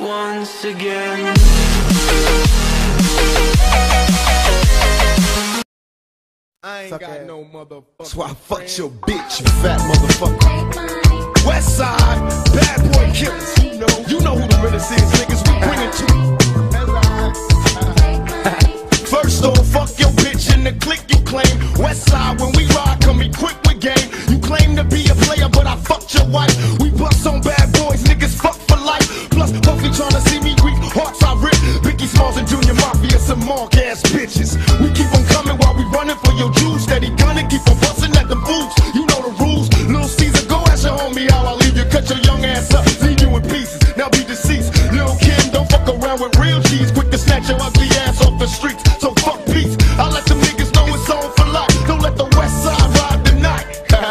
once again. I ain't got no motherfucker. That's why I fucked your bitch, you fat motherfucker. West Side, bad boy killers. You know who the realest is, niggas. We bring it to you. First off, fuck your bitch in the clique you claim. West Side, when we ride, come equipped with game. You claim to be a player, but I fucked your wife. We bust on bad boys, niggas fuck for life. Plus, Puffy tryna see me weak, hearts I rip. Biggie Smalls and Junior Mafia, some mark ass bitches. We keep on coming while we running for your juice. Steady gunning, keep on busting at the boots. You know the rules. Lil Caesar, go ask your homie how I leave you. Cut your young ass up, leave you in pieces. Now be deceased. Lil Kim, don't fuck around with real cheese. Quick to snatch your ugly ass off the streets. So fuck peace. I let them niggas know it's on for life. Don't let the West Side ride the night.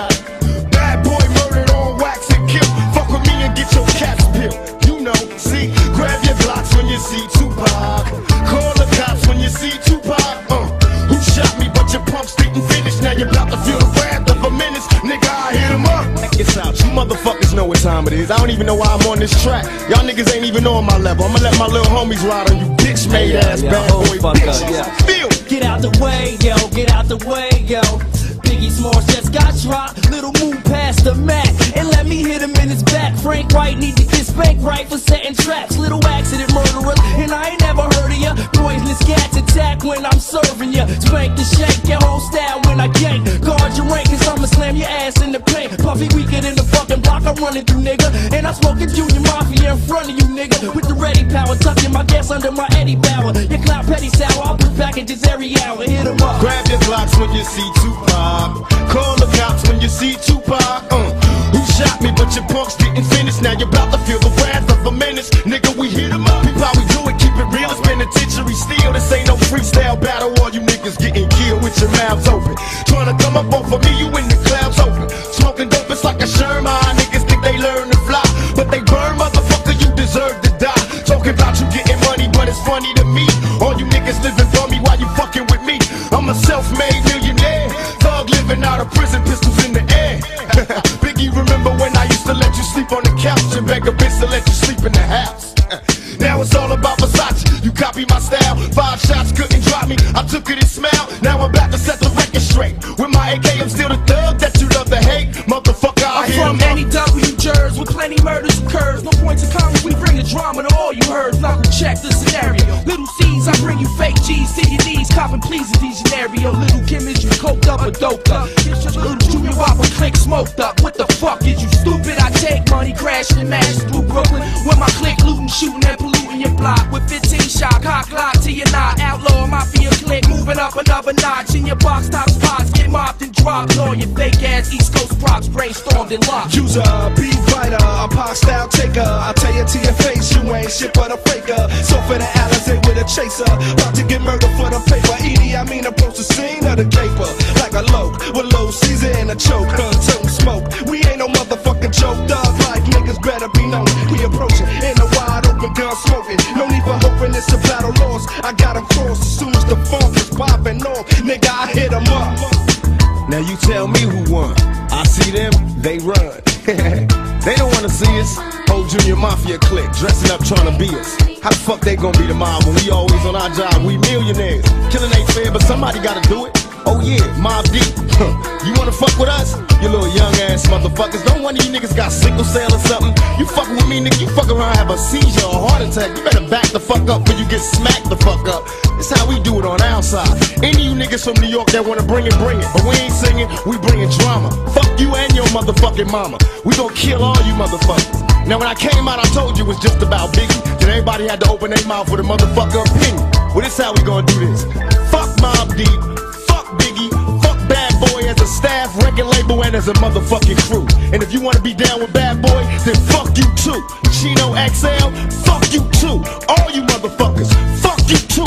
Bad boy murdered on wax and kill. Fuck with me and get your cats peeled. You know, see, grab your blocks when you see Tupac. Call the cops when you see Tupac. Who shot me but your pumps didn't finish. Now you're about to feel the wrath of a menace. Nigga, I hit him up. Check this out, you motherfuckers know what time it is. I don't even know why I'm on this track. Y'all niggas ain't even on my level. I'ma let my little homies ride on you bitch made ass bad boy bitches. Feel. Get out the way, yo, get out the way, yo. Biggie Smalls just got dropped. Little move past the Mac and let me hit him in his back. Frank White need to get spanked right for setting traps. Little accident murderers, and I ain't never heard of ya. Poisonous cats attack when I'm serving ya. Spank the shake, your whole style when I gank. Guard your rank, cause I'ma slam your ass in the paint. Puffy weaker than the fucking block I'm running through, nigga. And I'm smoking Junior Mafia in front of you, nigga. With the ready power, tucking my gas under my Eddie Bauer. Your clout petty sour, I'll put packages every hour. Hit 'em up. Grab your blocks when you see Tupac. Call the cops when you see Tupac. Who shot me but your punks didn't finish. Now you're about to feel the wrath of a menace. Nigga, we hit 'em up. People, how we do it, keep it real. It's penitentiary steel. This ain't no freestyle battle. All you niggas getting killed with your mouths open. Trying to come up off of me, you in the clouds open. Smoking dope, it's like a Sherman. Niggas think they learn to fly, but they burn, motherfucker, you deserve to die. Talking about you getting money, but it's funny to me. All you niggas living for me while you fucking with me. I'm a self-made millionaire. Thug living out of prison, pistols in the air. Biggie, remember when I used to let you sleep on the couch and beg a bitch to let you sleep in the house? Now it's all about Versace. You copy my style. 5 shots couldn't drop me. I took it and smiled. Now I'm about to set the record straight. With my AK, I'm still the thug that you love to hate. Motherfucker, I'm from NEW Jersey with plenty murders occurs. No points of comment, we bring the drama to all you heard. Knuckle check the scenario. Little C's, I bring you fake G's to your knees. Copping please in these scenario. Little Kim, is you coked up or doped up? Little Junior Whopper click smoked up. What the fuck is you stupid? I take money, crashing and mashing through Brooklyn. With my click looting, shooting and polluting your block. With 15 shot, cock lock to your knot. Outlaw mafia click, moving up another notch. In your box top spots, get mopped and dropped. All your fake ass East Coast props brainstormed and locked. User, beat writer, a pop style taker. I tell you to your face, you ain't shit but a faker. So for the Alizé with a chaser, about to get murdered for the paper. Edie, I mean approach the scene of the caper like a loke with low season and a choke. Tote smoke, we ain't no motherfucking joke. Dog like niggas better be known. We approaching in a wide open gun smoking. No need for hoping it's a battle lost. I got 'em crossed as soon as the funk is popping off. Nigga, I hit 'em up. Now you tell me who won. I see them, they run. They don't wanna see us. Whole Junior Mafia clique dressing up trying to be us. How the fuck they gonna be the mob when we always on our job? We millionaires. Killing ain't fair, but somebody gotta do it. Oh yeah, Mob Deep. You wanna fuck with us? You little young ass motherfuckers. Don't one of you niggas got sickle cell or something? You fucking with me, nigga, you fuck around, have a seizure or a heart attack. You better back the fuck up before you get smacked the fuck up. It's how we do it on our side. Any of you niggas from New York that wanna bring it, bring it. But we ain't singing, we bringing drama. Fuck you and your motherfucking mama. We gon' kill all you motherfuckers. Now when I came out, I told you it was just about Biggie. Then everybody had to open their mouth with a motherfucker opinion. Well, this how we gonna do this. Fuck Mobb Deep. Biggie, fuck Bad Boy as a staff, record label, and as a motherfucking crew. And if you wanna be down with Bad Boy, then fuck you too. Chino XL, fuck you too. All you motherfuckers, fuck you too.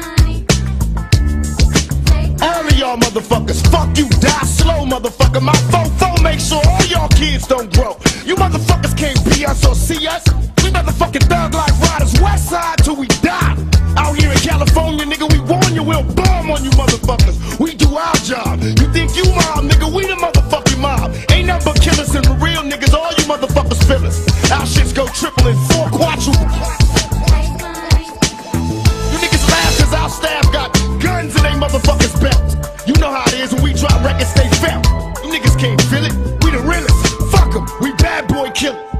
All of y'all motherfuckers, fuck you, die slow, motherfucker. My fofo make sure all y'all kids don't grow. You motherfuckers can't be us or see us. We motherfucking thug like riders, West Side till we die. Out here in California, nigga, we warn you, we'll bomb on you motherfuckers. We do our job. You think you mob, nigga, we the motherfucking mob. Ain't nothing but killers and real niggas, all you motherfuckers feel us. Our shits go triple and 4 quadruple. bad boy killer.